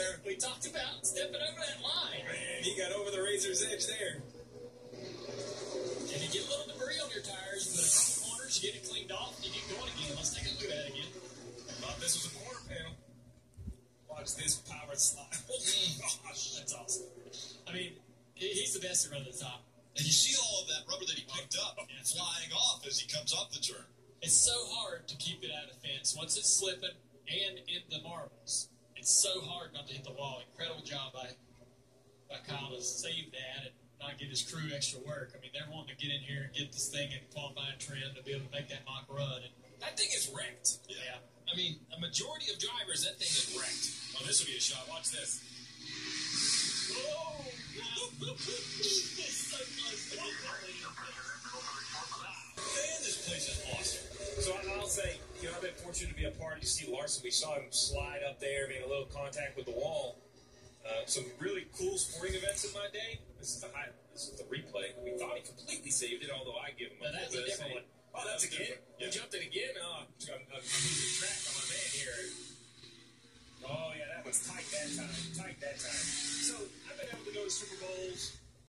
there. We talked about stepping over that line. Man, he got over the razor's edge there. And you get a little debris on your tires, but a couple corners, you get it cleaned off, and you get going again. Let's take a look at that again. Thought this was a corner panel. Watch this power slide. Oh, gosh. That's awesome. I mean, he's the best at running the top. And you see all of that rubber that he picked up flying off as he comes off the turn. It's so hard to keep it out of the fence. Once it's slipping and in the marbles, it's so hard not to hit the wall. Incredible job by Kyle to save that and not give his crew extra work. I mean, they're wanting to get in here and get this thing in qualifying trim to be able to make that mock run. And that thing is wrecked. Yeah. I mean, a majority of drivers, that thing is wrecked. Oh, this will be a shot. Watch this. Oh, it's so close to getting Man, this place is awesome. So I'll say, I've been fortunate to be a part. You see Larson, we saw him slide up there, make a little contact with the wall. Some really cool sporting events in my day. This is the replay. We thought he completely saved it, although I give him a that's a different one. Oh, that's again? Yeah. He jumped it again? Oh, I'm